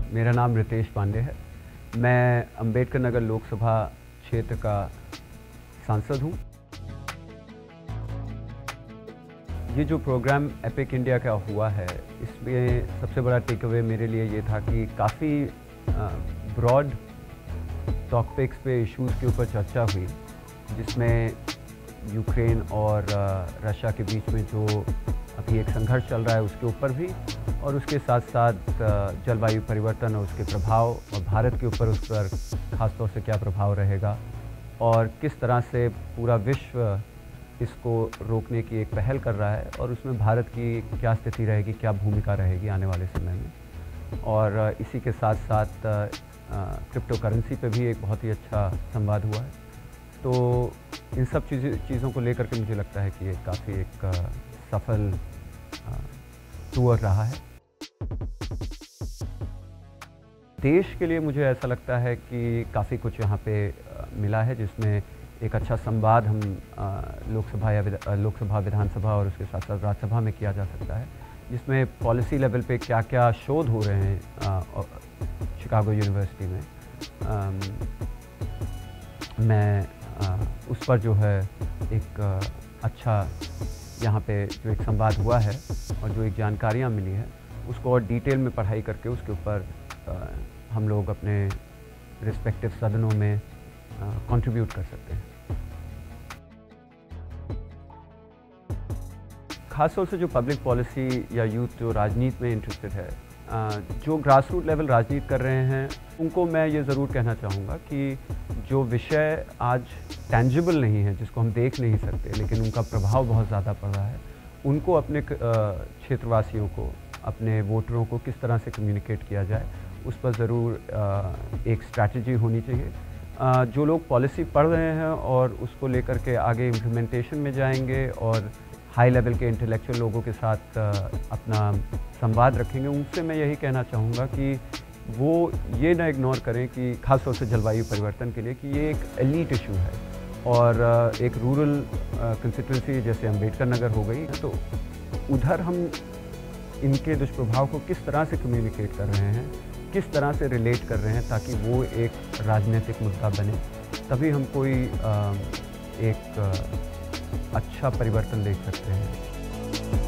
मेरा नाम रितेश पांडे है। मैं अंबेडकर नगर लोकसभा क्षेत्र का सांसद हूँ। ये जो प्रोग्राम एपिक इंडिया का हुआ है, इसमें सबसे बड़ा टेक अवे मेरे लिए ये था कि काफ़ी ब्रॉड टॉपिक्स पे इश्यूज़ के ऊपर चर्चा हुई, जिसमें यूक्रेन और रशिया के बीच में जो अभी एक संघर्ष चल रहा है उसके ऊपर भी, और उसके साथ साथ जलवायु परिवर्तन और उसके प्रभाव और भारत के ऊपर उस पर ख़ास तौर से क्या प्रभाव रहेगा और किस तरह से पूरा विश्व इसको रोकने की एक पहल कर रहा है और उसमें भारत की क्या स्थिति रहेगी, क्या भूमिका रहेगी आने वाले समय में। और इसी के साथ साथ क्रिप्टो करेंसी पे भी एक बहुत ही अच्छा संवाद हुआ है। तो इन सब चीज़ों को लेकर के मुझे लगता है कि ये काफ़ी एक सफल टूर रहा है। देश के लिए मुझे ऐसा लगता है कि काफ़ी कुछ यहाँ पे मिला है, जिसमें एक अच्छा संवाद हम लोकसभा विधानसभा और उसके साथ साथ राज्यसभा में किया जा सकता है, जिसमें पॉलिसी लेवल पे क्या क्या शोध हो रहे हैं शिकागो यूनिवर्सिटी में। मैं उस पर जो है एक अच्छा यहाँ पे जो एक संवाद हुआ है और जो एक जानकारियाँ मिली है उसको और डिटेल में पढ़ाई करके उसके ऊपर हम लोग अपने रिस्पेक्टिव सदनों में कंट्रीब्यूट कर सकते हैं। ख़ासतौर से जो पब्लिक पॉलिसी या यूथ जो राजनीति में इंटरेस्टेड है, जो ग्रास रूट लेवल राजनीति कर रहे हैं, उनको मैं ये ज़रूर कहना चाहूँगा कि जो विषय आज टेंजिबल नहीं है, जिसको हम देख नहीं सकते, लेकिन उनका प्रभाव बहुत ज़्यादा पड़ रहा है, उनको अपने क्षेत्रवासियों को, अपने वोटरों को किस तरह से कम्युनिकेट किया जाए, उस पर ज़रूर एक स्ट्रैटेजी होनी चाहिए। जो लोग पॉलिसी पढ़ रहे हैं और उसको लेकर के आगे इम्प्लीमेंटेशन में जाएंगे और हाई लेवल के इंटेलेक्चुअल लोगों के साथ अपना संवाद रखेंगे, उनसे मैं यही कहना चाहूँगा कि वो ये ना इग्नोर करें कि ख़ासतौर से जलवायु परिवर्तन के लिए कि ये एक एलीट इशू है और एक रूरल कंस्टिट्यूंसी जैसे अंबेडकर नगर हो गई, तो उधर हम इनके दुष्प्रभाव को किस तरह से कम्युनिकेट कर रहे हैं, किस तरह से रिलेट कर रहे हैं, ताकि वो एक राजनीतिक मुद्दा बने, तभी हम कोई एक अच्छा परिवर्तन देख सकते हैं।